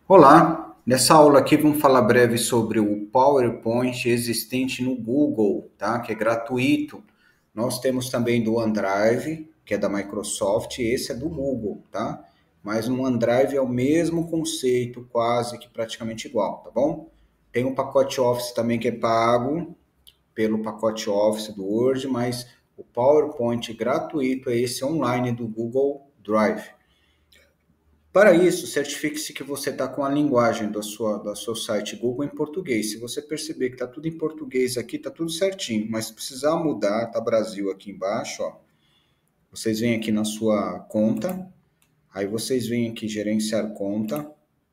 Olá, nessa aula aqui vamos falar breve sobre o PowerPoint existente no Google, tá? Que é gratuito. Nós temos também do OneDrive, que é da Microsoft, e esse é do Google, tá? Mas no OneDrive é o mesmo conceito, quase que praticamente igual, tá bom? Tem o pacote Office também que é pago pelo pacote Office do Word, mas o PowerPoint gratuito é esse online do Google Drive. Para isso, certifique-se que você está com a linguagem do seu site Google em português. Se você perceber que está tudo em português aqui, está tudo certinho, mas se precisar mudar, tá Brasil aqui embaixo, ó. Vocês vêm aqui na sua conta, aí vocês vêm aqui gerenciar conta,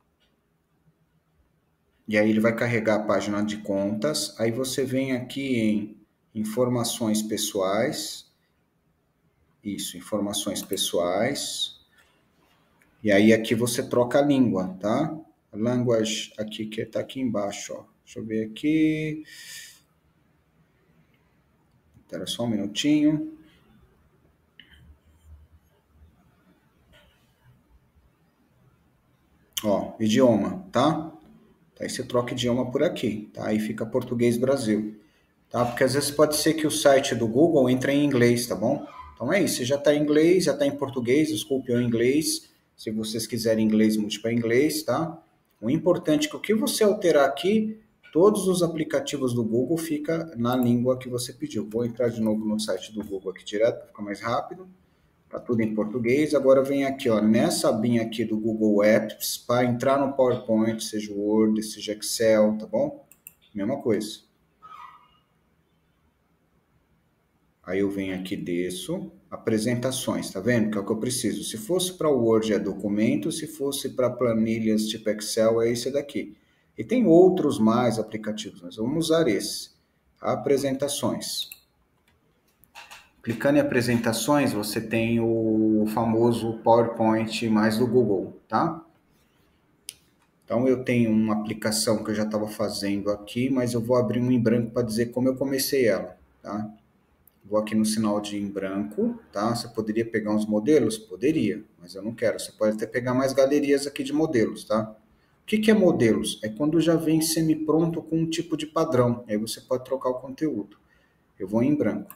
e aí ele vai carregar a página de contas, aí você vem aqui em informações pessoais, isso, informações pessoais, e aí aqui você troca a língua, tá? Language aqui que tá aqui embaixo, ó. Deixa eu ver aqui. Espera só um minutinho. Ó, idioma, tá? Aí você troca idioma por aqui, tá? Aí fica português Brasil, tá? Porque às vezes pode ser que o site do Google entre em inglês, tá bom? Então é isso, você já tá em inglês, já tá em português, desculpe, ou em inglês. Se vocês quiserem inglês, mude para inglês, tá? O importante é que o que você alterar aqui, todos os aplicativos do Google fica na língua que você pediu. Vou entrar de novo no site do Google aqui direto para ficar mais rápido. Tá tudo em português. Agora vem aqui, ó, nessa abinha aqui do Google Apps, para entrar no PowerPoint, seja Word, seja Excel, tá bom? Mesma coisa. Aí eu venho aqui, desço, apresentações, tá vendo? Que é o que eu preciso. Se fosse para Word é documento, se fosse para planilhas tipo Excel é esse daqui. E tem outros mais aplicativos, mas vamos usar esse. Apresentações. Clicando em apresentações, você tem o famoso PowerPoint mais do Google, tá? Então eu tenho uma aplicação que eu já estava fazendo aqui, mas eu vou abrir um em branco para dizer como eu comecei ela, tá? Vou aqui no sinal de em branco, tá? Você poderia pegar uns modelos? Poderia, mas eu não quero. Você pode até pegar mais galerias aqui de modelos, tá? O que é modelos? É quando já vem semi-pronto com um tipo de padrão. Aí você pode trocar o conteúdo. Eu vou em branco.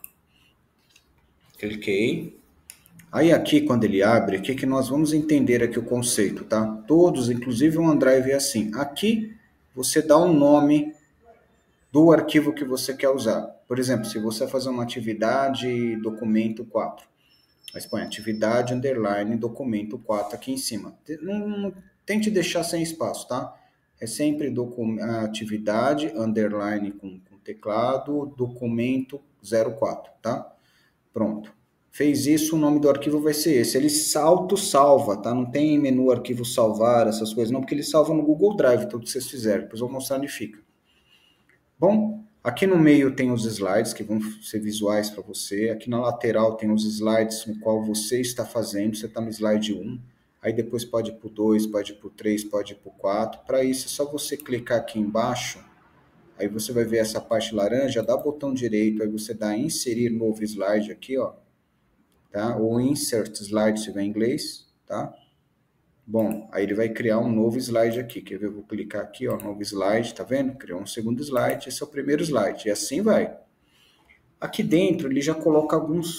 Cliquei. Aí aqui, quando ele abre, o que nós vamos entender aqui o conceito, tá? Todos, inclusive o OneDrive é assim. Aqui, você dá um nome do arquivo que você quer usar. Por exemplo, se você fazer uma atividade documento 4, mas põe atividade underline documento 4 aqui em cima. Não tente deixar sem espaço, tá? É sempre atividade underline com teclado documento 04, tá? Pronto. Fez isso, o nome do arquivo vai ser esse. Ele auto-salva, tá? Não tem menu arquivo salvar, essas coisas não, porque ele salva no Google Drive, tudo que vocês fizerem. Depois eu vou mostrar onde fica. Bom, aqui no meio tem os slides que vão ser visuais para você. Aqui na lateral tem os slides no qual você está fazendo. Você está no slide 1. Aí depois pode ir para o 2, pode ir para o 3, pode ir para o 4. Para isso é só você clicar aqui embaixo. Aí você vai ver essa parte laranja, dá botão direito, aí você dá inserir novo slide aqui, ó. Tá? Ou insert slide se tiver em inglês, tá? Bom, aí ele vai criar um novo slide aqui. Quer ver? Eu vou clicar aqui, ó, novo slide, tá vendo? Criou um segundo slide, esse é o primeiro slide, e assim vai. Aqui dentro ele já coloca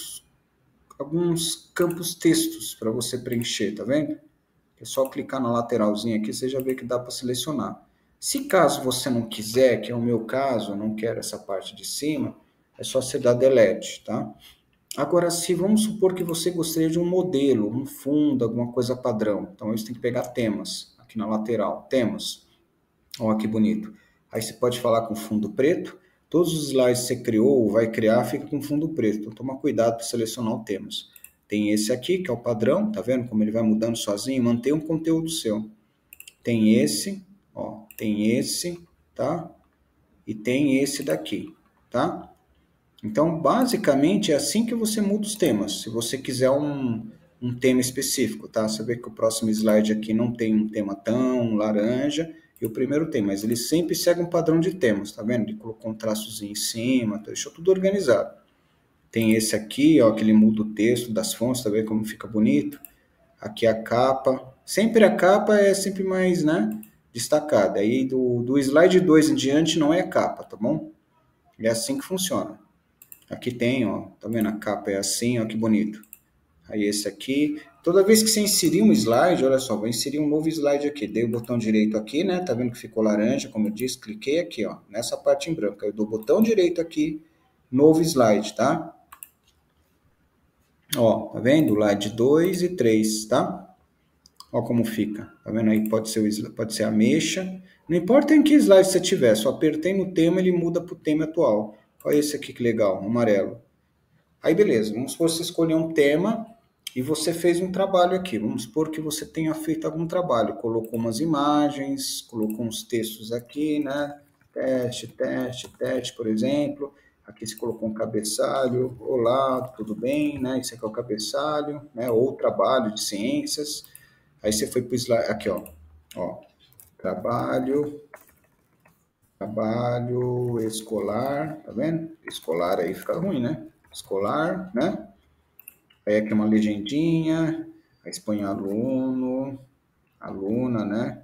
alguns campos textos para você preencher, tá vendo? É só clicar na lateralzinha aqui, você já vê que dá para selecionar. Se caso você não quiser, que é o meu caso, eu não quero essa parte de cima, é só você dar delete, tá? Agora, se vamos supor que você gostaria de um modelo, um fundo, alguma coisa padrão. Então, você tem que pegar temas, aqui na lateral, temas. Olha que bonito. Aí você pode falar com fundo preto. Todos os slides que você criou ou vai criar, fica com fundo preto. Então, toma cuidado para selecionar os temas. Tem esse aqui, que é o padrão, tá vendo como ele vai mudando sozinho? Mantém um conteúdo seu. Tem esse, ó, tem esse, tá? E tem esse daqui, tá? Então, basicamente, é assim que você muda os temas. Se você quiser um tema específico, tá? Você vê que o próximo slide aqui não tem um tema tão laranja, e o primeiro tem, mas ele sempre segue um padrão de temas, tá vendo? Ele colocou um traçozinho em cima, deixou tudo organizado. Tem esse aqui, ó, que ele muda o texto das fontes, tá vendo como fica bonito? Aqui a capa. Sempre a capa é sempre mais, né? destacada. Aí do slide 2 em diante não é capa, tá bom? É assim que funciona. Aqui tem, ó, tá vendo? A capa é assim, ó, que bonito. Aí esse aqui, toda vez que você inserir um slide, olha só, vou inserir um novo slide aqui. Dei o botão direito aqui, né? Tá vendo que ficou laranja, como eu disse? Cliquei aqui, ó, nessa parte em branco. Eu dou o botão direito aqui, novo slide, tá? Ó, tá vendo? Slide 2 e 3, tá? Ó como fica. Tá vendo aí? Pode ser ameixa. Não importa em que slide você tiver, só apertei no tema, ele muda pro tema atual. Olha esse aqui que legal, amarelo. Aí beleza, vamos supor que você escolheu um tema e você fez um trabalho aqui. Vamos supor que você tenha feito algum trabalho, colocou umas imagens, colocou uns textos aqui, né? Teste, teste, teste, por exemplo. Aqui você colocou um cabeçalho, olá, tudo bem, né? Esse aqui é o cabeçalho, né? Ou trabalho de ciências. Aí você foi para o slide, aqui ó, trabalho escolar, tá vendo? Escolar aí fica ruim, né? Escolar, né? Aí aqui uma legendinha, aí põe aluno, aluna, né?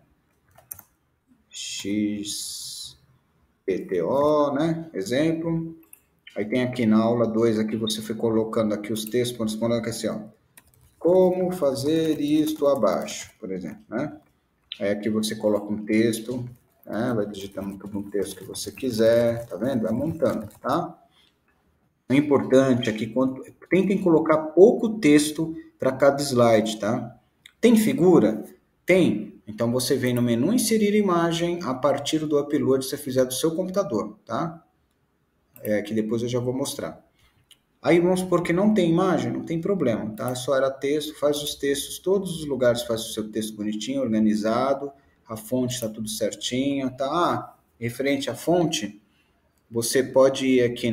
XPTO, né? Exemplo. Aí tem aqui na aula 2, aqui você foi colocando aqui os textos, respondendo aqui assim, ó. Como fazer isto abaixo, por exemplo, né? Aí aqui você coloca um texto, né? Vai digitando todo um texto que você quiser, tá vendo? Vai montando, tá? O importante é que tentem colocar pouco texto para cada slide, tá? Tem figura? Tem. Então você vem no menu inserir imagem a partir do upload que você fizer do seu computador, tá? Que depois eu já vou mostrar. Aí vamos supor que não tem imagem, não tem problema, tá? Só era texto, faz os textos, todos os lugares faz o seu texto bonitinho, organizado, a fonte está tudo certinha, tá? Referente à fonte, você pode ir aqui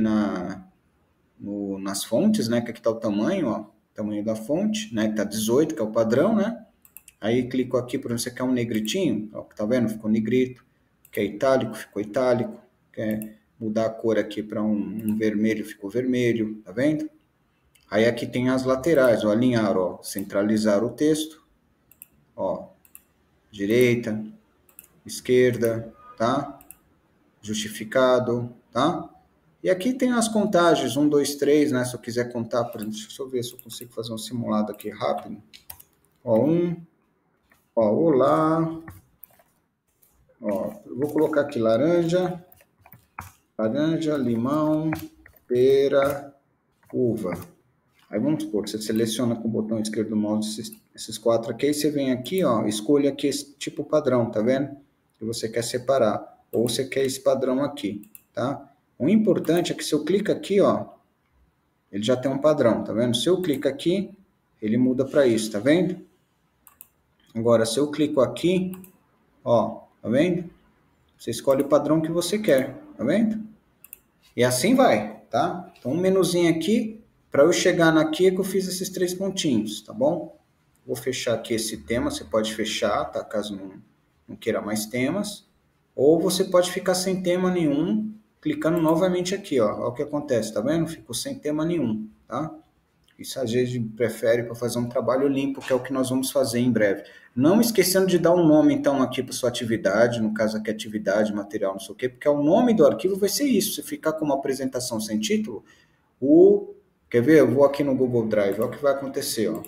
nas fontes, né? Que aqui está o tamanho, ó, tamanho da fonte, né? Que tá 18, que é o padrão, né? Aí clico aqui, por exemplo, você quer um negritinho, ó, tá vendo? Ficou negrito. Quer itálico, ficou itálico. Quer mudar a cor aqui para um vermelho, ficou vermelho, tá vendo? Aí aqui tem as laterais, ó, alinhar, ó, centralizar o texto, ó, direita, esquerda, tá? Justificado, tá? E aqui tem as contagens, 1, 2, 3, né? Se eu quiser contar, por exemplo, deixa eu ver se eu consigo fazer um simulado aqui rápido. Ó, 1, ó, olá, ó, eu vou colocar aqui laranja, limão, pera, uva. Aí vamos supor, você seleciona com o botão esquerdo do mouse esses 4 aqui, aí você vem aqui, ó, escolha aqui esse tipo padrão, tá vendo? Que você quer separar, ou você quer esse padrão aqui, tá? O importante é que se eu clico aqui, ó, ele já tem um padrão, tá vendo? Se eu clico aqui, ele muda para isso, tá vendo? Agora, se eu clico aqui, ó, tá vendo? Você escolhe o padrão que você quer, tá vendo? E assim vai, tá? Então, um menuzinho aqui, para eu chegar naqui é que eu fiz esses 3 pontinhos, tá bom? Vou fechar aqui esse tema, você pode fechar, tá? Caso não queira mais temas. Ou você pode ficar sem tema nenhum, clicando novamente aqui, ó. Olha o que acontece, tá vendo? Ficou sem tema nenhum, tá? Isso a gente prefere para fazer um trabalho limpo, que é o que nós vamos fazer em breve. Não esquecendo de dar um nome, então, aqui para sua atividade, no caso aqui, atividade, material, não sei o quê, porque o nome do arquivo vai ser isso. Se ficar com uma apresentação sem título, quer ver? Eu vou aqui no Google Drive, olha o que vai acontecer, ó.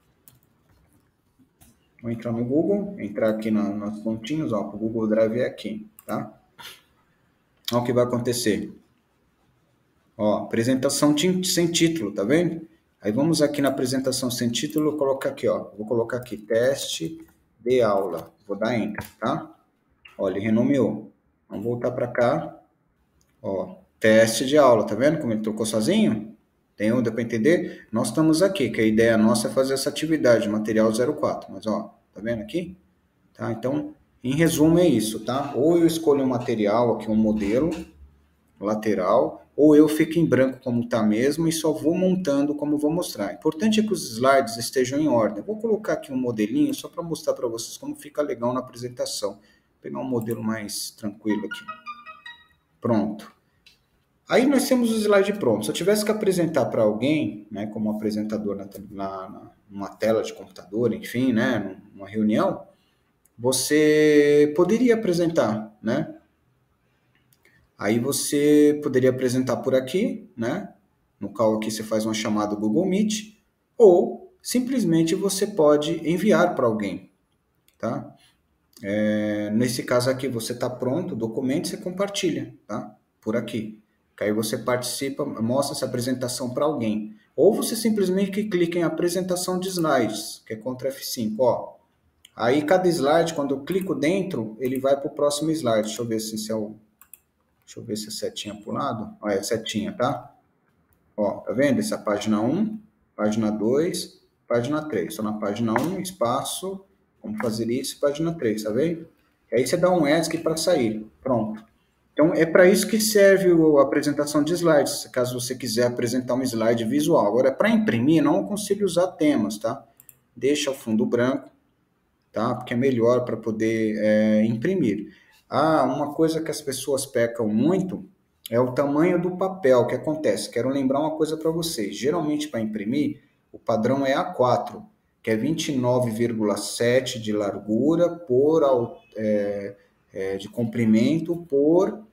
Vou entrar no Google, entrar aqui nos pontinhos, ó, o Google Drive é aqui, tá? Olha o que vai acontecer. Ó, apresentação sem título, tá vendo? Aí vamos aqui na apresentação sem título, colocar aqui, ó. Vou colocar aqui, teste de aula. Vou dar Enter, tá? Ó, ele renomeou. Vamos voltar para cá. Ó, teste de aula, tá vendo como ele trocou sozinho? Deu para entender? Nós estamos aqui, que a ideia nossa é fazer essa atividade, material 04. Mas, ó, tá vendo aqui? Tá? Então, em resumo é isso, tá? Ou eu escolho um material aqui, um modelo lateral, ou eu fico em branco como está mesmo e só vou montando como vou mostrar. O importante é que os slides estejam em ordem. Vou colocar aqui um modelinho só para mostrar para vocês como fica legal na apresentação. Vou pegar um modelo mais tranquilo aqui. Pronto. Aí nós temos o slide pronto. Se eu tivesse que apresentar para alguém, né, como apresentador numa tela de computador, enfim, né, numa reunião, você poderia apresentar, né? Aí você poderia apresentar por aqui, né? No qual aqui você faz uma chamada Google Meet, ou simplesmente você pode enviar para alguém, tá? Nesse caso aqui, você está pronto, o documento você compartilha, tá? Por aqui. Que aí você participa, mostra essa apresentação para alguém. Ou você simplesmente clica em apresentação de slides, que é Ctrl F5, ó. Aí cada slide, quando eu clico dentro, ele vai para o próximo slide. Deixa eu ver se é o... Deixa eu ver se a setinha para o lado. Olha, a setinha, tá? Ó, tá vendo? Essa é a página 1, página 2, página 3. Estou na página 1, espaço, vamos fazer isso, página 3, tá vendo? E aí você dá um ESC para sair. Pronto. Então, é para isso que serve a apresentação de slides, caso você quiser apresentar um slide visual. Agora, para imprimir, não aconselho usar temas, tá? Deixa o fundo branco, tá? Porque é melhor para poder imprimir. Ah, uma coisa que as pessoas pecam muito é o tamanho do papel. O que acontece? Quero lembrar uma coisa para vocês. Geralmente, para imprimir, o padrão é A4, que é 29,7 de largura de comprimento por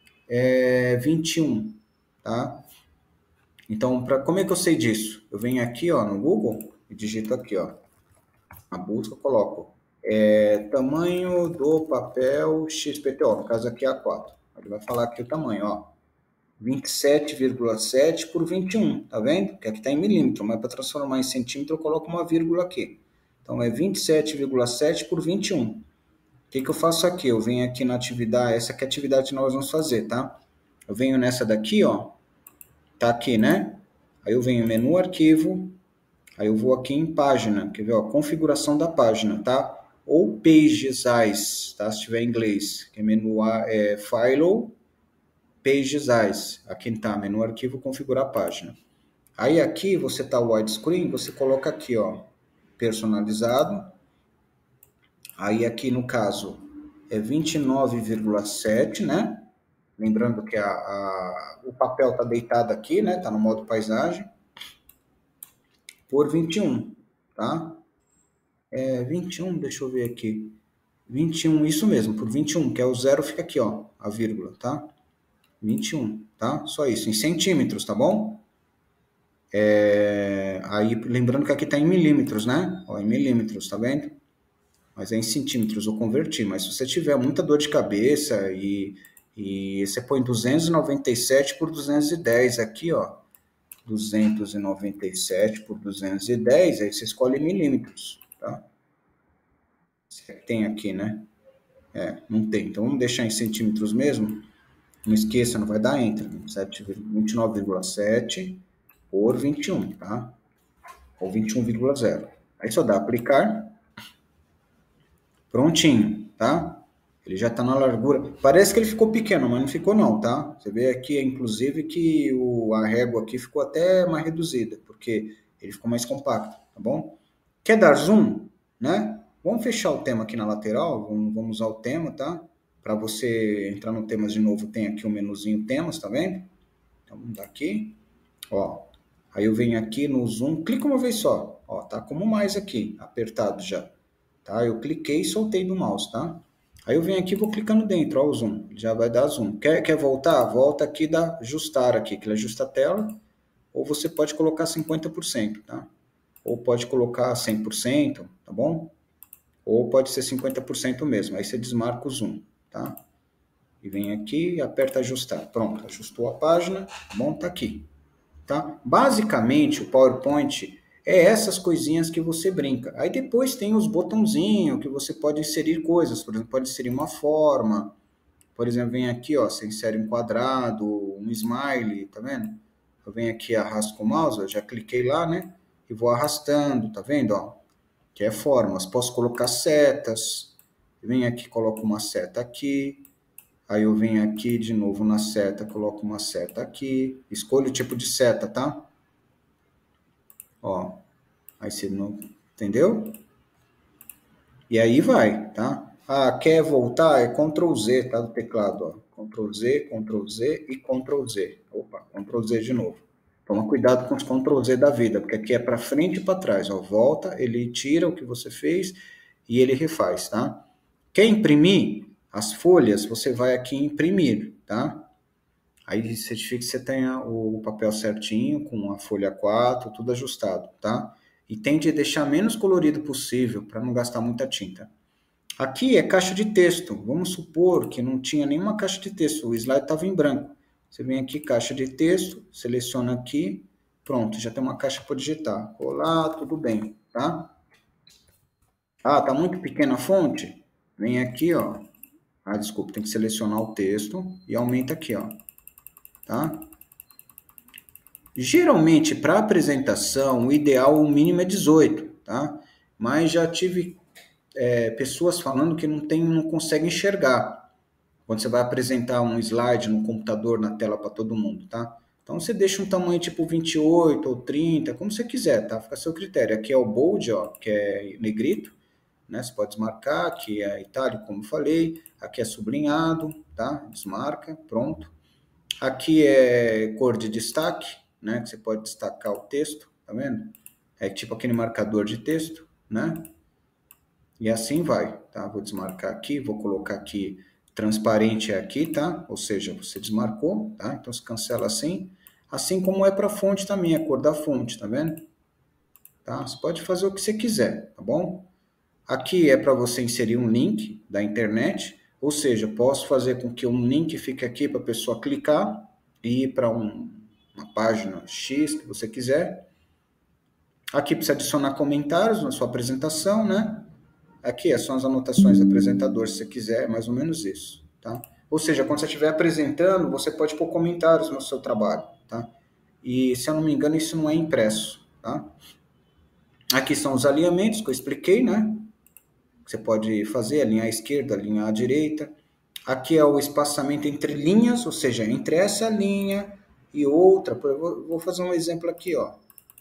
21, tá? Então, como é que eu sei disso? Eu venho aqui, ó, no Google e digito aqui, ó, a busca, eu coloco tamanho do papel XPTO, no caso aqui é A4. Ele vai falar aqui o tamanho, ó, 27,7 por 21, tá vendo? Que aqui está em milímetro, mas para transformar em centímetro eu coloco uma vírgula aqui. Então é 27,7 por 21. O que eu faço aqui? Eu venho aqui na atividade, essa aqui é a atividade que nós vamos fazer, tá? Eu venho nessa daqui, ó, tá aqui, né? Aí eu venho em menu arquivo, aí eu vou aqui em página, quer ver, ó, configuração da página, tá? Ou Page Size, tá? Se tiver em inglês, que é menu File, Page Size. Aqui tá, menu arquivo, configurar a página. Aí aqui você tá widescreen, você coloca aqui, ó, personalizado. Aí aqui no caso é 29,7, né? Lembrando que o papel tá deitado aqui, né? Tá no modo paisagem. Por 21, tá? 21, deixa eu ver aqui. 21, isso mesmo, por 21, que é o zero, fica aqui, ó, a vírgula, tá? 21, tá? Só isso, em centímetros, tá bom? Aí, lembrando que aqui tá em milímetros, né? Ó, em milímetros, tá vendo? Mas é em centímetros, eu converti. Mas se você tiver muita dor de cabeça e você põe 297 por 210 aqui, ó. 297 por 210, aí você escolhe milímetros, tá? Tem aqui, né? Não tem. Então, vamos deixar em centímetros mesmo. Não esqueça, não vai dar enter. 29,7 por 21, tá? Ou 21,0. Aí só dá aplicar. Prontinho, tá? Ele já tá na largura. Parece que ele ficou pequeno, mas não ficou não, tá? Você vê aqui, inclusive, que a régua aqui ficou até mais reduzida, porque ele ficou mais compacto, tá bom? Quer dar zoom, né? Vamos fechar o tema aqui na lateral, vamos usar o tema, tá? Para você entrar no temas de novo, tem aqui o menuzinho temas, tá vendo? Então, vamos dar aqui, ó. Aí eu venho aqui no zoom, clico uma vez só, ó, tá como mais aqui, apertado já, tá? Eu cliquei e soltei do mouse, tá? Aí eu venho aqui e vou clicando dentro, ó, o zoom, já vai dar zoom. Quer voltar? Volta aqui, dá ajustar aqui, que ele ajusta a tela, ou você pode colocar 50%, tá? Ou pode colocar 100%, tá bom? Ou pode ser 50% mesmo, aí você desmarca o zoom, tá? E vem aqui e aperta ajustar. Pronto, ajustou a página, tá bom? Tá aqui, tá? Basicamente, o PowerPoint é essas coisinhas que você brinca. Aí depois tem os botãozinhos que você pode inserir coisas, por exemplo, pode inserir uma forma, por exemplo, vem aqui, ó, você insere um quadrado, um smiley, tá vendo? Eu venho aqui, arrasto com o mouse, eu já cliquei lá, né? E vou arrastando, tá vendo, ó? Que é formas. Posso colocar setas. Venho aqui, coloco uma seta aqui. Aí eu venho aqui de novo na seta, coloco uma seta aqui. Escolho o tipo de seta, tá? Ó. Aí você não... Entendeu? E aí vai, tá? Ah, quer voltar? É Ctrl Z, tá? Do teclado, ó. Ctrl Z, Ctrl Z e Ctrl Z. Opa, Ctrl Z de novo. Toma cuidado com os Ctrl Z da vida, porque aqui é para frente e para trás, ó. Volta, ele tira o que você fez e ele refaz, tá? Quer imprimir as folhas? Você vai aqui em imprimir, tá? Aí certifique que você tenha o papel certinho, com a folha 4, tudo ajustado, tá? E tente deixar menos colorido possível, para não gastar muita tinta. Aqui é caixa de texto. Vamos supor que não tinha nenhuma caixa de texto, o slide estava em branco. Você vem aqui, caixa de texto, seleciona aqui, pronto, já tem uma caixa para digitar. Olá, tudo bem, tá? Ah, tá muito pequena a fonte? Vem aqui, ó. Ah, desculpa, tem que selecionar o texto e aumenta aqui, ó. Tá? Geralmente, para apresentação, o ideal, o mínimo é 18, tá? Mas já tive pessoas falando que não conseguem enxergar quando você vai apresentar um slide no computador, na tela para todo mundo, tá? Então, você deixa um tamanho tipo 28 ou 30, como você quiser, tá? Fica a seu critério. Aqui é o bold, ó, que é negrito, né? Você pode desmarcar, aqui é itálico, como eu falei, aqui é sublinhado, tá? Desmarca, pronto. Aqui é cor de destaque, né? Que você pode destacar o texto, tá vendo? É tipo aquele marcador de texto, né? E assim vai, tá? Vou desmarcar aqui, vou colocar aqui transparente aqui, tá? Ou seja, você desmarcou, tá? Então você cancela assim. Assim como é para fonte também, a cor da fonte, tá vendo? Tá? Você pode fazer o que você quiser, tá bom? Aqui é para você inserir um link da internet, ou seja, posso fazer com que um link fique aqui para a pessoa clicar e ir para uma página X que você quiser. Aqui precisa adicionar comentários na sua apresentação, né? Aqui são as anotações do apresentador, se você quiser, é mais ou menos isso, tá? Ou seja, quando você estiver apresentando, você pode pôr comentários no seu trabalho, tá? E, se eu não me engano, isso não é impresso, tá? Aqui são os alinhamentos que eu expliquei, né? Você pode fazer, alinhar à esquerda, alinhar à direita. Aqui é o espaçamento entre linhas, ou seja, entre essa linha e outra. Eu vou fazer um exemplo aqui, ó.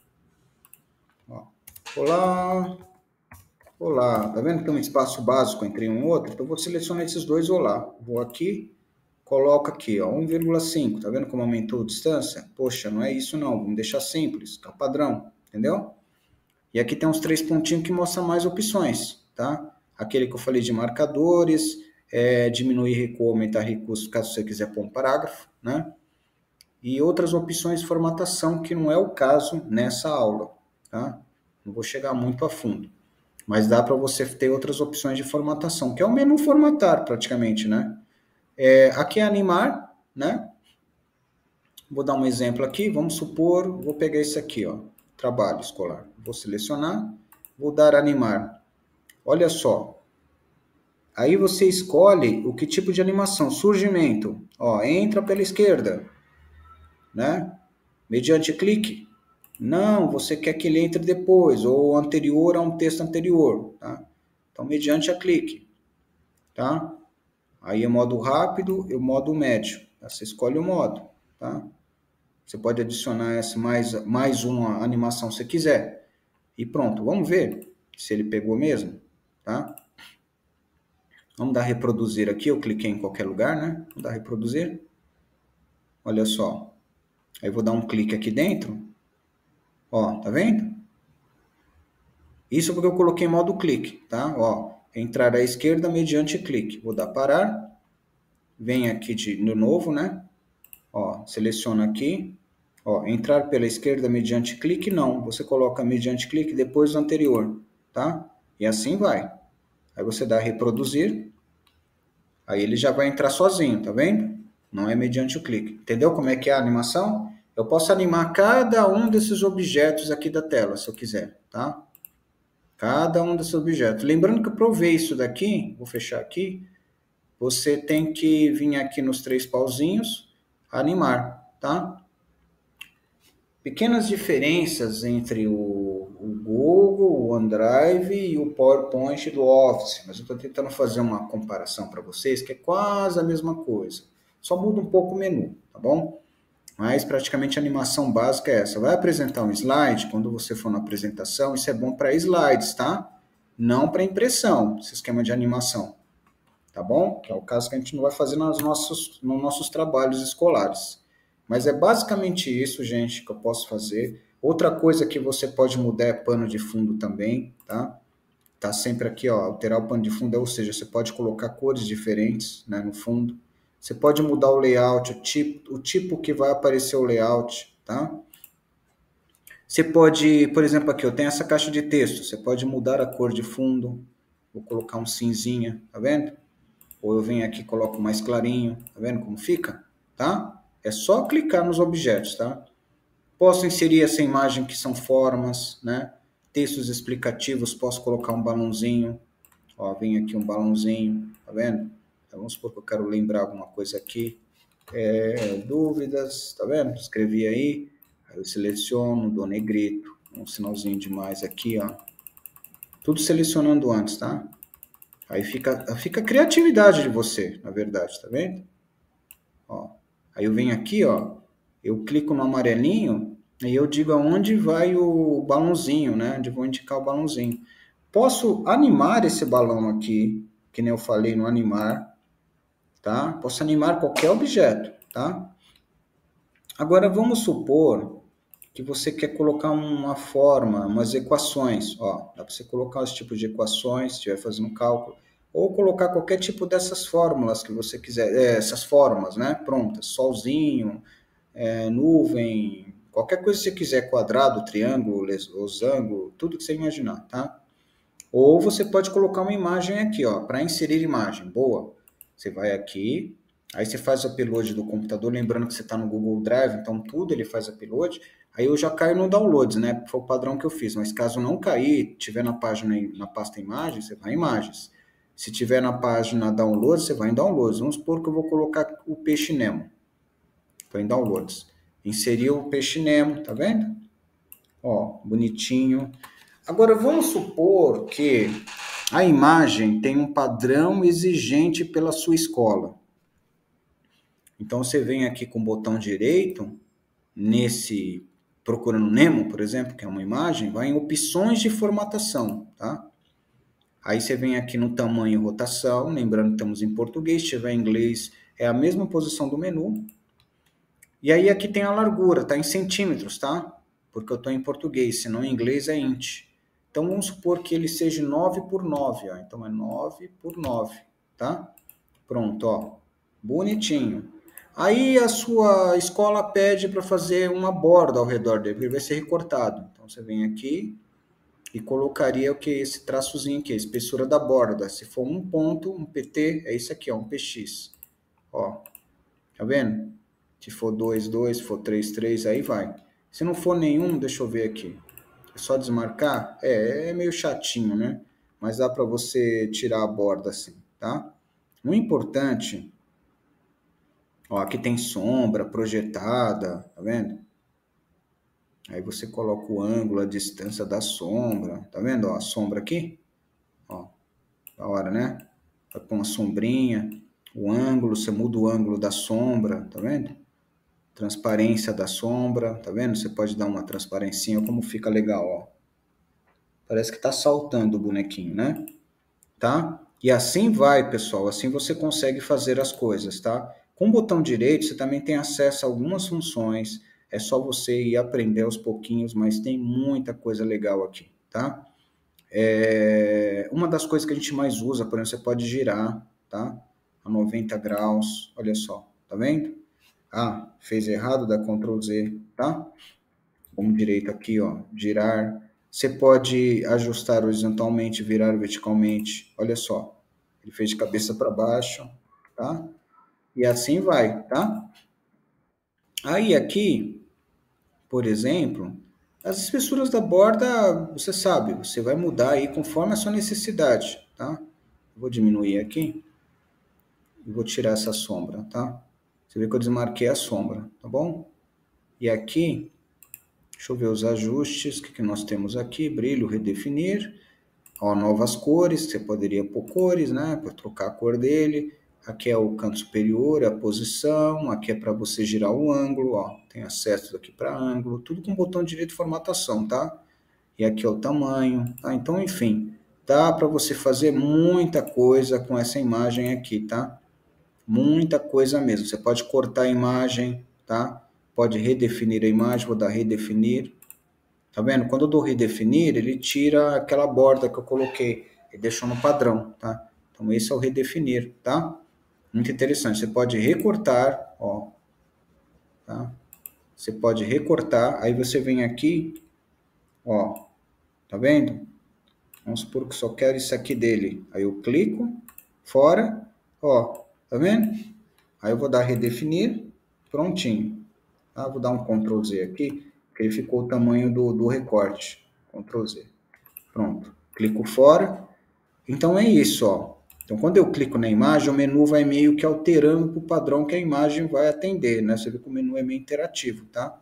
Olá, olá. Tá vendo que tem um espaço básico entre um e outro? Então, eu vou selecionar esses dois olá. Vou aqui, coloco aqui, ó, 1,5. Tá vendo como aumentou a distância? Poxa, não é isso não. Vamos deixar simples, que é o padrão, entendeu? E aqui tem uns 3 pontinhos que mostram mais opções, tá? Aquele que eu falei de marcadores, diminuir recuo, aumentar recurso, caso você quiser pôr um parágrafo, né? E outras opções de formatação, que não é o caso nessa aula, tá? Não vou chegar muito a fundo. Mas dá para você ter outras opções de formatação, que é o menu formatar, praticamente, né? Aqui é animar, né? Vou dar um exemplo aqui, vamos supor, vou pegar esse aqui, ó, trabalho escolar. Vou selecionar, vou dar animar. Olha só, aí você escolhe o que tipo de animação, surgimento, ó, entra pela esquerda, né? Mediante clique. Não, você quer que ele entre depois, ou anterior a um texto anterior, tá? Então, mediante a clique, tá? Aí é modo rápido e o modo médio. Você escolhe o modo, tá? Você pode adicionar essa mais uma animação se quiser. E pronto, vamos ver se ele pegou mesmo, tá? Vamos dar reproduzir aqui, eu cliquei em qualquer lugar, né? Vou dar reproduzir. Olha só. Aí vou dar um clique aqui dentro. Ó, tá vendo? Isso porque eu coloquei modo clique, tá? Ó, entrar à esquerda mediante clique. Vou dar parar. Vem aqui de novo, né? Ó, seleciona aqui. Ó, entrar pela esquerda mediante clique, não. Você coloca mediante clique depois do anterior, tá? E assim vai. Aí você dá reproduzir. Aí ele já vai entrar sozinho, tá vendo? Não é mediante o clique. Entendeu como é que é a animação? Eu posso animar cada um desses objetos aqui da tela, se eu quiser, tá? Cada um desses objetos. Lembrando que eu provei isso daqui, vou fechar aqui, você tem que vir aqui nos 3 pauzinhos, animar, tá? Pequenas diferenças entre o Google, o OneDrive e o PowerPoint do Office, mas eu estou tentando fazer uma comparação para vocês que é quase a mesma coisa. Só muda um pouco o menu, tá bom? Mas praticamente a animação básica é essa. Vai apresentar um slide, quando você for na apresentação, isso é bom para slides, tá? Não para impressão, esse esquema de animação, tá bom? Que é o caso que a gente não vai fazer nos nossos trabalhos escolares. Mas é basicamente isso, gente, que eu posso fazer. Outra coisa que você pode mudar é pano de fundo também, tá? Tá sempre aqui, ó, alterar o pano de fundo, ou seja, você pode colocar cores diferentes, né, no fundo. Você pode mudar o layout, o tipo que vai aparecer o layout, tá? Você pode, por exemplo, aqui eu tenho essa caixa de texto, você pode mudar a cor de fundo, vou colocar um cinzinha, tá vendo? Ou eu venho aqui e coloco mais clarinho, tá vendo como fica? Tá? É só clicar nos objetos, tá? Posso inserir essa imagem que são formas, né? Textos explicativos, posso colocar um balãozinho, ó, vem aqui um balãozinho, tá vendo? Então, vamos supor que eu quero lembrar alguma coisa aqui, dúvidas, tá vendo? Escrevi aí, aí eu seleciono, dou negrito, um sinalzinho de mais aqui, ó. Tudo selecionando antes, tá? Aí fica a criatividade de você, na verdade, tá vendo? Ó, aí eu venho aqui, ó, eu clico no amarelinho e eu digo aonde vai o balãozinho, né? Onde vou indicar o balãozinho. Posso animar esse balão aqui, que nem eu falei no animar, tá? Posso animar qualquer objeto, tá? Agora vamos supor que você quer colocar uma forma, umas equações, ó, dá para você colocar os tipos de equações, se estiver fazendo cálculo, ou colocar qualquer tipo dessas fórmulas que você quiser, essas formas, né, prontas, solzinho, nuvem, qualquer coisa que você quiser, quadrado, triângulo, losango, tudo que você imaginar, tá? Ou você pode colocar uma imagem aqui, ó, para inserir imagem, boa. Você vai aqui, aí você faz o upload do computador, lembrando que você está no Google Drive, então tudo ele faz upload. Aí eu já caio no downloads, né? Foi o padrão que eu fiz. Mas caso não cair, tiver na página, na pasta imagens, você vai em imagens. Se tiver na página downloads, você vai em downloads. Vamos supor que eu vou colocar o peixe Nemo. Estou em downloads. Inserir o peixe Nemo, tá vendo? Ó, bonitinho. Agora vamos supor que a imagem tem um padrão exigente pela sua escola. Então você vem aqui com o botão direito, nesse Procurando Nemo, por exemplo, que é uma imagem, vai em opções de formatação, tá? Aí você vem aqui no tamanho e rotação, lembrando que estamos em português, se tiver em inglês é a mesma posição do menu. E aí aqui tem a largura, tá em centímetros, tá? Porque eu estou em português, senão em inglês é int. Então vamos supor que ele seja 9 por 9, ó. Então é 9 por 9, tá? Pronto, ó. Bonitinho. Aí a sua escola pede para fazer uma borda ao redor dele, porque vai ser recortado. Então você vem aqui e colocaria o que? Esse traçozinho aqui, a espessura da borda. Se for um ponto, um PT, é isso aqui, ó, um PX. Ó, tá vendo? Se for 2, 2, se for 3, 3, aí vai. Se não for nenhum, deixa eu ver aqui. É só desmarcar? É meio chatinho, né? Mas dá para você tirar a borda assim, tá? O importante, ó, aqui tem sombra projetada, tá vendo? Aí você coloca o ângulo, a distância da sombra, tá vendo? Ó, a sombra aqui, ó, da hora, né? Vai pôr uma sombrinha, o ângulo, você muda o ângulo da sombra, tá vendo? Transparência da sombra, tá vendo? Você pode dar uma transparencinha, como fica legal, ó. Parece que tá saltando o bonequinho, né? Tá? E assim vai, pessoal, assim você consegue fazer as coisas, tá? Com o botão direito, você também tem acesso a algumas funções, é só você ir aprender aos pouquinhos, mas tem muita coisa legal aqui, tá? Uma das coisas que a gente mais usa, por exemplo, você pode girar, tá? A 90 graus, olha só, tá vendo? Ah, fez errado, dá Ctrl Z, tá? Vamos direito aqui, ó, girar. Você pode ajustar horizontalmente, virar verticalmente. Olha só, ele fez de cabeça para baixo, tá? E assim vai, tá? Aí aqui, por exemplo, as espessuras da borda, você sabe, você vai mudar aí conforme a sua necessidade, tá? Vou diminuir aqui e vou tirar essa sombra, tá? Você vê que eu desmarquei a sombra, tá bom? E aqui, deixa eu ver os ajustes, o que nós temos aqui, brilho, redefinir, ó, novas cores, você poderia pôr cores, né, para trocar a cor dele, aqui é o canto superior, a posição, aqui é para você girar o ângulo, ó, tem acesso aqui para ângulo, tudo com o botão direito de formatação, tá? E aqui é o tamanho, tá? Então, enfim, dá para você fazer muita coisa com essa imagem aqui, tá? Muita coisa mesmo, você pode cortar a imagem, tá? Pode redefinir a imagem, vou dar redefinir, Tá vendo? Quando eu dou redefinir, ele tira aquela borda que eu coloquei e deixou no padrão, tá? Então, esse é o redefinir, tá? Muito interessante. Você pode recortar, ó, tá? Você pode recortar, aí você vem aqui, ó, tá vendo? Vamos supor que só quero isso aqui dele. Aí eu clico, fora, ó, tá vendo? Aí eu vou dar redefinir, prontinho. Tá? Vou dar um Ctrl Z aqui, que ele ficou o tamanho do recorte. Ctrl Z. Pronto. Clico fora. Então é isso, ó. Então quando eu clico na imagem, o menu vai meio que alterando para o padrão que a imagem vai atender, né? Você vê que o menu é meio interativo, tá?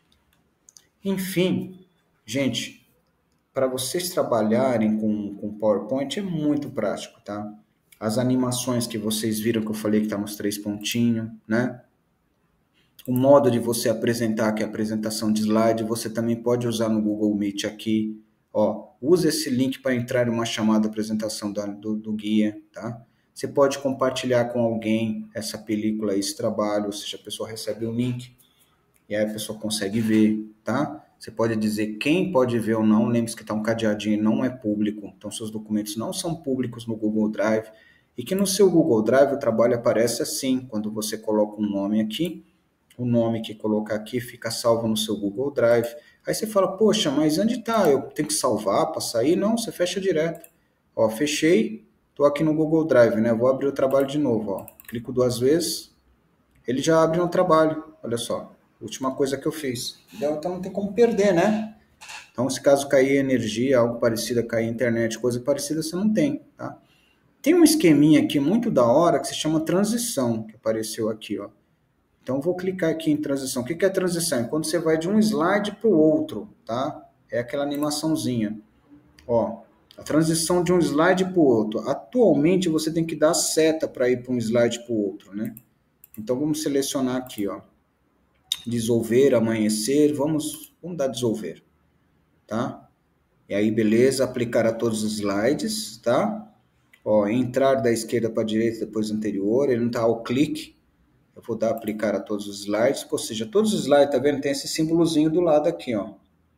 Enfim, gente, para vocês trabalharem com PowerPoint é muito prático, tá? As animações que vocês viram que eu falei que tá nos 3 pontinhos, né? O modo de você apresentar, que é a apresentação de slide, você também pode usar no Google Meet aqui. Ó, usa esse link para entrar em uma chamada apresentação do guia, tá? Você pode compartilhar com alguém essa película, esse trabalho, ou seja, a pessoa recebe o link e aí a pessoa consegue ver, tá? Você pode dizer quem pode ver ou não, lembre-se que está um cadeadinho, não é público, então seus documentos não são públicos no Google Drive, e que no seu Google Drive o trabalho aparece assim, quando você coloca um nome aqui, o nome que colocar aqui fica salvo no seu Google Drive. Aí você fala, poxa, mas onde está? Eu tenho que salvar para sair? Não, você fecha direto. Ó, fechei, estou aqui no Google Drive, né? Vou abrir o trabalho de novo, ó. Clico 2 vezes, ele já abre no trabalho, olha só. Última coisa que eu fiz. Então não tem como perder, né? Então, se caso cair energia, algo parecido, cair internet, coisa parecida, você não tem, tá? Tem um esqueminha aqui muito da hora que se chama transição, que apareceu aqui, ó. Então, vou clicar aqui em transição. O que é transição? É quando você vai de um slide para o outro, tá? É aquela animaçãozinha. Ó, a transição de um slide para o outro. Atualmente, você tem que dar seta para ir para um slide para o outro, né? Então, vamos selecionar aqui, ó. Dissolver, amanhecer. Vamos dar dissolver, tá? E aí, beleza. Aplicar a todos os slides, tá? Ó, entrar da esquerda para a direita depois do anterior. Ele não tá ao clique. Eu vou dar aplicar a todos os slides, ou seja, todos os slides, tá vendo? Tem esse símbolozinho do lado aqui, ó,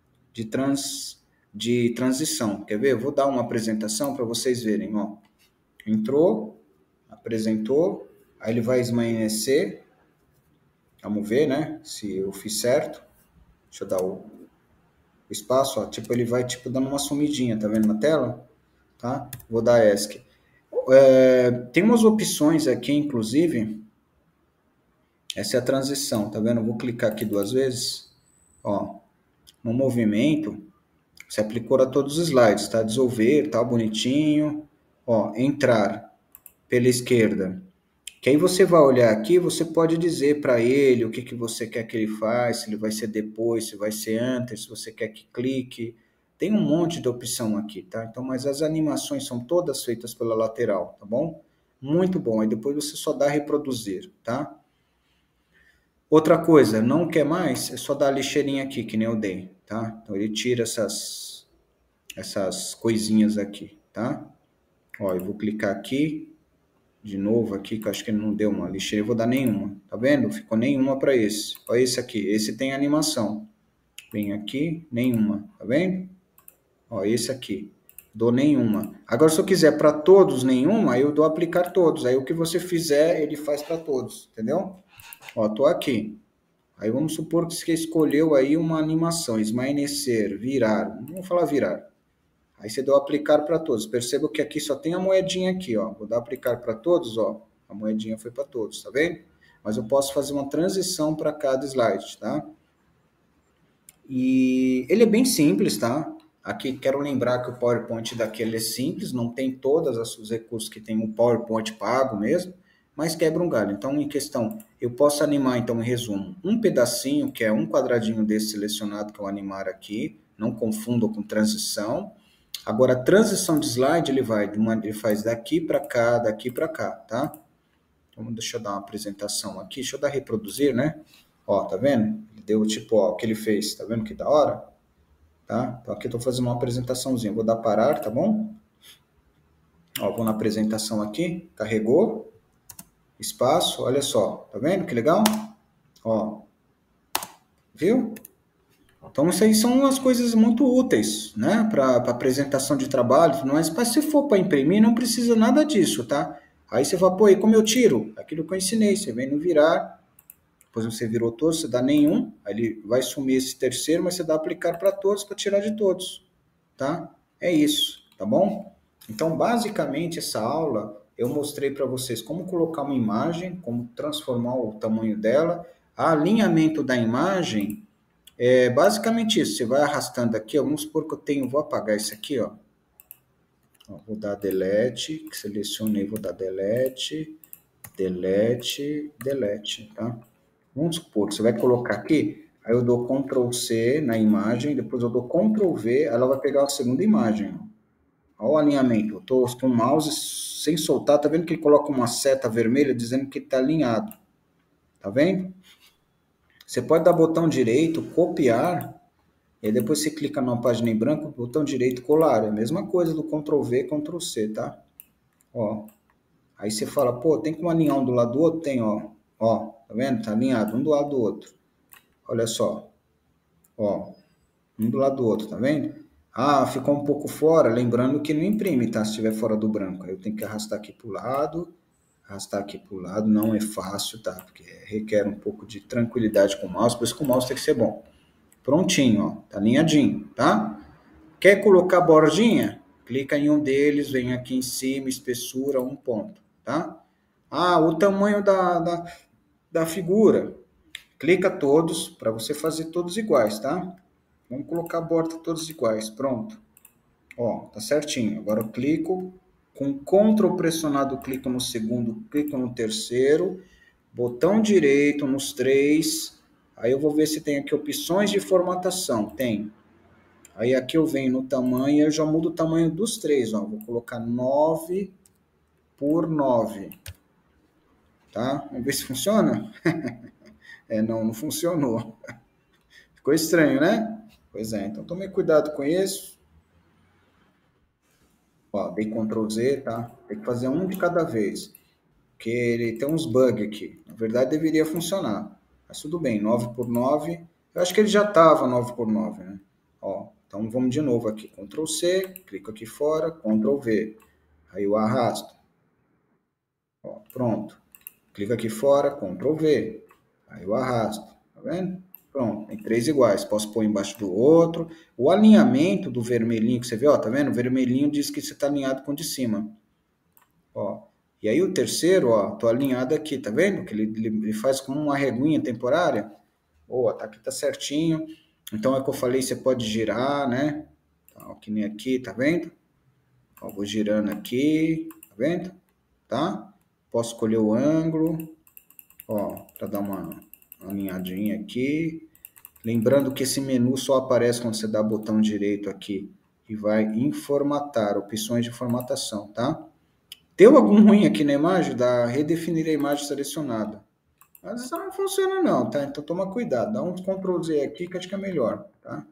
de transição. Quer ver? Eu vou dar uma apresentação para vocês verem, ó. Entrou, apresentou, aí ele vai esmaecer. Vamos ver, né? Se eu fiz certo. Deixa eu dar o espaço, ó. Tipo, ele vai, tipo, dando uma sumidinha, tá vendo na tela? Tá? Vou dar ESC. Tem umas opções aqui, inclusive. Essa é a transição, tá vendo? Eu vou clicar aqui 2 vezes. Ó, no movimento, você aplicou a todos os slides, tá? Dissolver, tá bonitinho. Ó, entrar pela esquerda. Que aí você vai olhar aqui, você pode dizer para ele o que você quer que ele faça, se ele vai ser depois, se vai ser antes, se você quer que clique. Tem um monte de opção aqui, tá? Então, mas as animações são todas feitas pela lateral, tá bom? Muito bom. Aí depois você só dá reproduzir, tá? Outra coisa, não quer mais? É só dar a lixeirinha aqui, que nem eu dei, tá? Então ele tira essas coisinhas aqui, tá? Ó, eu vou clicar aqui, de novo aqui, que eu acho que ele não deu uma lixeira, eu vou dar nenhuma, tá vendo? Ficou nenhuma para esse. Olha esse aqui, esse tem animação. Vem aqui, nenhuma, tá vendo? Ó, esse aqui, dou nenhuma. Agora, se eu quiser para todos nenhuma, aí eu dou aplicar todos. Aí o que você fizer, ele faz para todos, entendeu? Ó, tô aqui. Aí vamos supor que você escolheu aí uma animação, esmaecer, virar. Vamos falar virar. Aí você deu aplicar para todos. Perceba que aqui só tem a moedinha aqui, ó. Vou dar aplicar para todos, ó. A moedinha foi para todos, tá vendo? Mas eu posso fazer uma transição para cada slide, tá? E ele é bem simples, tá? Aqui quero lembrar que o PowerPoint daquele é simples, não tem todos os recursos que tem o PowerPoint pago mesmo, mas quebra um galho. Então, em questão, eu posso animar, então, em resumo, um pedacinho, que é um quadradinho desse selecionado que eu animar aqui, não confunda com transição. Agora, a transição de slide, ele faz daqui para cá, tá? Então, deixa eu dar uma apresentação aqui, deixa eu dar reproduzir, né? Ó, tá vendo? Ele deu tipo, ó, o que ele fez, tá vendo que da hora? Tá? Então, aqui eu tô fazendo uma apresentaçãozinha, vou dar parar, tá bom? Ó, vou na apresentação aqui, carregou, espaço, olha só, tá vendo que legal? Ó, viu? Então, isso aí são as coisas muito úteis, né, para apresentação de trabalho, mas se for para imprimir, não precisa nada disso, tá? Aí você fala, pô, e como eu tiro? Aquilo que eu ensinei, você vem no virar, depois você virou todos, você dá nenhum, aí ele vai sumir esse terceiro, mas você dá aplicar para todos, para tirar de todos, tá? É isso, tá bom? Então, basicamente, essa aula eu mostrei para vocês como colocar uma imagem, como transformar o tamanho dela, alinhamento da imagem, é basicamente isso. Você vai arrastando aqui, ó, vamos supor que eu tenho, vou apagar isso aqui, ó. Vou dar delete, selecionei, vou dar delete, delete, delete, tá? Vamos supor que você vai colocar aqui, aí eu dou Ctrl C na imagem, depois eu dou Ctrl V, ela vai pegar a segunda imagem. Olha o alinhamento, eu estou com o mouse sem soltar, tá vendo que ele coloca uma seta vermelha dizendo que está alinhado, tá vendo? Você pode dar botão direito, copiar, e aí depois você clica numa página em branco, botão direito, colar, é a mesma coisa do Ctrl V, Ctrl C, tá? Ó, aí você fala, pô, tem como alinhar um do lado do outro? Tem, ó, tá vendo? Tá alinhado um do lado do outro. Olha só, ó, um do lado do outro, tá vendo? Ah, ficou um pouco fora, lembrando que não imprime, tá? Se estiver fora do branco. Aí eu tenho que arrastar aqui pro lado, não é fácil, tá? Porque requer um pouco de tranquilidade com o mouse, por isso que o mouse tem que ser bom. Prontinho, ó, tá alinhadinho, tá? Quer colocar bordinha? Clica em um deles, vem aqui em cima, espessura, um ponto, tá? Ah, o tamanho da figura. Clica todos, para você fazer todos iguais, tá? Vamos colocar a borda todos iguais, pronto. Ó, tá certinho. Agora eu clico, com Ctrl pressionado, clico no segundo, clico no terceiro, botão direito nos três, aí eu vou ver se tem aqui opções de formatação, tem. Aí aqui eu venho no tamanho, eu já mudo o tamanho dos três, ó, vou colocar 9 por 9, tá? Vamos ver se funciona? Não funcionou. Ficou estranho, né? Pois é, então tome cuidado com isso. Ó, dei Ctrl Z, tá? Tem que fazer um de cada vez, porque ele tem uns bugs aqui. Na verdade, deveria funcionar. Mas tudo bem, 9 por 9. Eu acho que ele já estava 9 por 9, né? Ó, então vamos de novo aqui. Ctrl C, clico aqui fora, Ctrl V. Aí eu arrasto. Ó, pronto. Clico aqui fora, Ctrl V. Aí eu arrasto. Tá vendo? Pronto, tem três iguais. Posso pôr embaixo do outro. O alinhamento do vermelhinho que você vê, ó, tá vendo? O vermelhinho diz que você está alinhado com o de cima. Ó. E aí o terceiro, ó, tô alinhado aqui, tá vendo? Que ele faz como uma reguinha temporária. Boa, tá aqui, tá certinho. Então é o que eu falei, você pode girar, né? Ó, que nem aqui, tá vendo? Ó, vou girando aqui, tá vendo? Tá? Posso escolher o ângulo, ó, para dar uma alinhadinha aqui. Lembrando que esse menu só aparece quando você dá botão direito aqui e vai em formatar, opções de formatação, tá? Deu algum ruim aqui na imagem? Dá redefinir a imagem selecionada. Às vezes não funciona não, tá? Então toma cuidado, dá um Ctrl Z aqui que acho que é melhor, tá?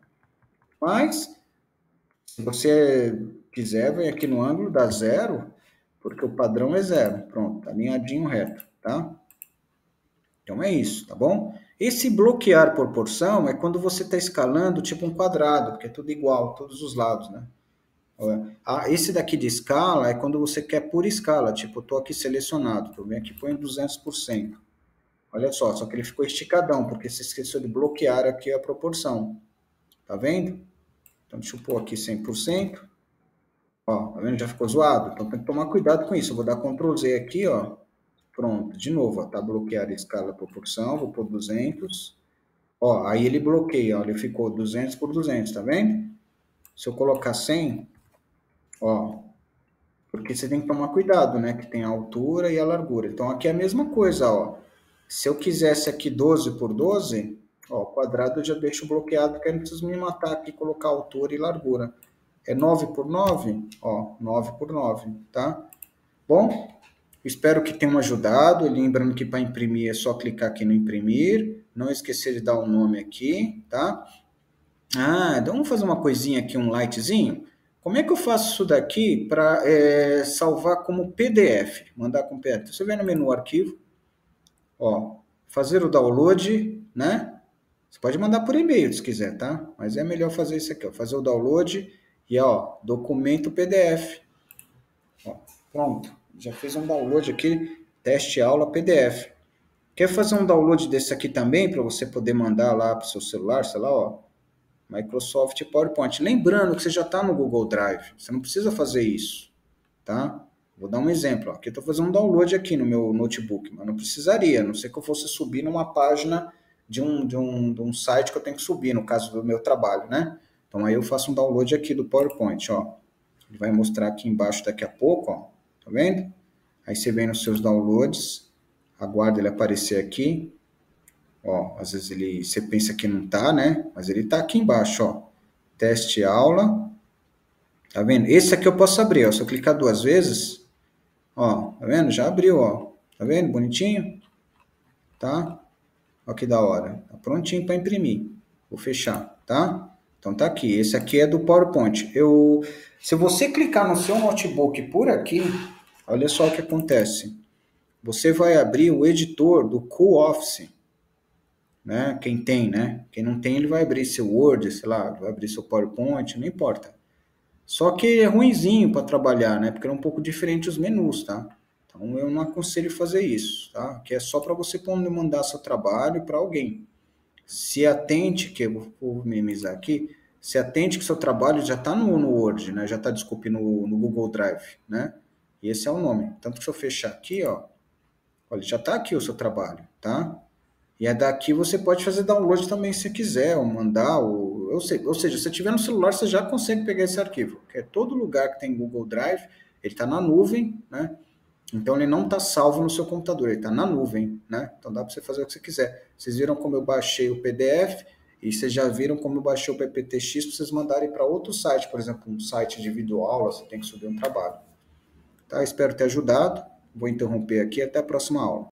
Mas, se você quiser, vem aqui no ângulo, dá zero, porque o padrão é zero. Pronto, tá alinhadinho reto, tá? Então é isso, tá bom? Esse bloquear proporção é quando você está escalando tipo um quadrado, porque é tudo igual, todos os lados, né? Esse daqui de escala é quando você quer por escala, tipo, eu estou aqui selecionado, eu venho aqui e ponho 200%. Olha só que ele ficou esticadão, porque você esqueceu de bloquear aqui a proporção. Tá vendo? Então, deixa eu pôr aqui 100%. Ó, tá vendo? Já ficou zoado. Então, tem que tomar cuidado com isso. Eu vou dar Ctrl Z aqui, ó. Pronto, de novo, ó, tá bloqueada a escala proporção, vou pôr 200. Ó, aí ele bloqueia, ó, ele ficou 200 por 200, tá vendo? Se eu colocar 100, ó, porque você tem que tomar cuidado, né, que tem a altura e a largura. Então, aqui é a mesma coisa, ó. Se eu quisesse aqui 12 por 12, ó, o quadrado eu já deixo bloqueado, porque eu não preciso me matar aqui e colocar altura e largura. É 9 por 9, ó, 9 por 9, tá? Bom, espero que tenham ajudado. Lembrando que para imprimir é só clicar aqui no imprimir. Não esquecer de dar o nome aqui, tá? Ah, então vamos fazer uma coisinha aqui, um lightzinho. Como é que eu faço isso daqui para salvar como PDF? Mandar com PDF. Você vem no menu arquivo, ó, fazer o download, né? Você pode mandar por e-mail se quiser, tá? Mas é melhor fazer isso aqui, ó, fazer o download e ó, documento PDF. Ó, pronto, já fiz um download aqui, teste aula PDF. Quer fazer um download desse aqui também para você poder mandar lá para o seu celular, sei lá, ó, Microsoft PowerPoint. Lembrando que você já está no Google Drive, você não precisa fazer isso, tá? Vou dar um exemplo. Ó. Aqui eu estou fazendo um download aqui no meu notebook, mas não precisaria, a não ser que eu fosse subir numa página de um site que eu tenho que subir, no caso do meu trabalho, né? Então aí eu faço um download aqui do PowerPoint, ó. Ele vai mostrar aqui embaixo daqui a pouco, ó. Tá vendo? Aí você vem nos seus downloads, aguarda ele aparecer aqui. Ó, às vezes você pensa que não tá, né? Mas ele tá aqui embaixo, ó. Teste aula. Tá vendo? Esse aqui eu posso abrir, ó. Se eu clicar 2 vezes, ó, tá vendo? Já abriu, ó. Tá vendo? Bonitinho? Tá? Ó que da hora. Tá prontinho para imprimir. Vou fechar, tá? Então tá aqui. Esse aqui é do PowerPoint. Se você clicar no seu notebook por aqui, olha só o que acontece. Você vai abrir o editor do CoolOffice, né? Quem tem, né? Quem não tem, ele vai abrir seu Word, sei lá, vai abrir seu PowerPoint, não importa. Só que é ruinzinho para trabalhar, né? Porque é um pouco diferente os menus, tá? Então eu não aconselho fazer isso, tá? Que é só para você mandar seu trabalho para alguém. Se atente, que eu vou minimizar aqui, se atente que seu trabalho já está no Word, né? Já está, desculpe, no Google Drive, né? E esse é o nome. Tanto que se eu fechar aqui, ó, olha, já está aqui o seu trabalho, tá? E é daqui você pode fazer download também se quiser, ou mandar, ou seja, se tiver no celular, você já consegue pegar esse arquivo. Que é todo lugar que tem Google Drive, ele está na nuvem, né? Então ele não está salvo no seu computador, ele está na nuvem, né? Então dá para você fazer o que você quiser. Vocês viram como eu baixei o PDF e vocês já viram como eu baixei o PPTX para vocês mandarem para outro site, por exemplo, um site de videoaula, você tem que subir um trabalho. Tá? Espero ter ajudado. Vou interromper aqui, até a próxima aula.